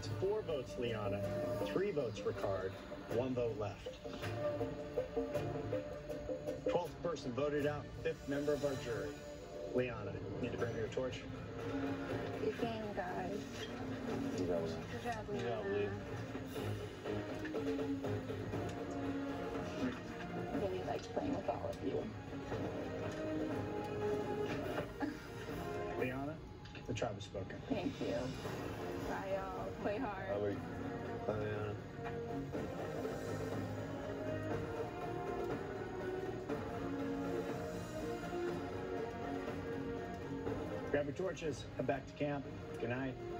That's 4 votes, Liana, 3 votes, Ricard, 1 vote left. 12th person voted out, 5th member of our jury. Liana, need to bring me your torch? Good game, guys. Good job, Good job, Lee. Really liked playing with all of you. Liana, the tribe has spoken. Thank you. Bye, y'all. Play hard. Bye, Lee. Bye, Liana. Grab your torches, head back to camp. Good night.